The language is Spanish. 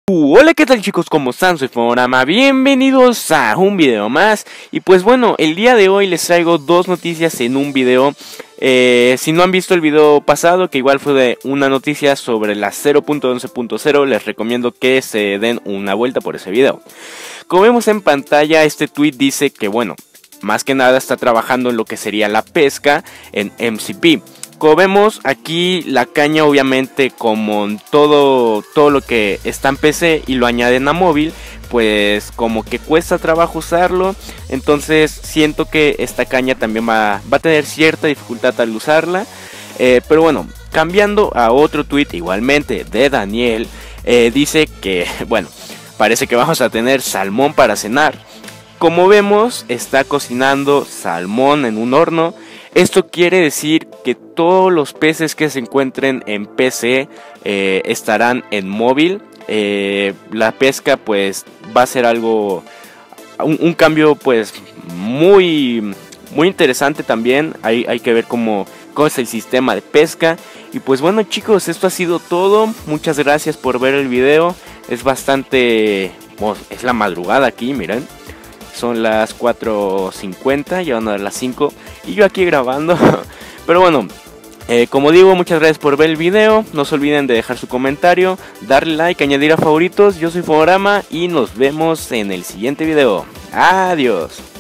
Hola, ¿qué tal chicos? ¿Cómo están? Soy Fonorama, bienvenidos a un video más. Y pues bueno, el día de hoy les traigo dos noticias en un video. Si no han visto el video pasado, que igual fue de una noticia sobre la 0.11.0, les recomiendo que se den una vuelta por ese video. Como vemos en pantalla, este tweet dice que bueno, más que nada está trabajando en lo que sería la pesca en MCP. Como vemos aquí, la caña obviamente, como todo lo que está en PC y lo añaden a móvil, pues como que cuesta trabajo usarlo. Entonces siento que esta caña también va a tener cierta dificultad al usarla. Pero bueno, cambiando a otro tweet igualmente de Daniel, dice que bueno, parece que vamos a tener salmón para cenar. Como vemos, está cocinando salmón en un horno. Esto quiere decir que todos los peces que se encuentren en PC estarán en móvil. La pesca pues va a ser algo, un cambio pues muy interesante también. Hay que ver cómo es el sistema de pesca. Y pues bueno chicos, esto ha sido todo. Muchas gracias por ver el video. Es bastante, es la madrugada aquí, miren. Son las 4:50, ya van a dar las 5 y yo aquí grabando. Pero bueno, como digo, muchas gracias por ver el video. No se olviden de dejar su comentario, darle like, añadir a favoritos. Yo soy Fonorama y nos vemos en el siguiente video. Adiós.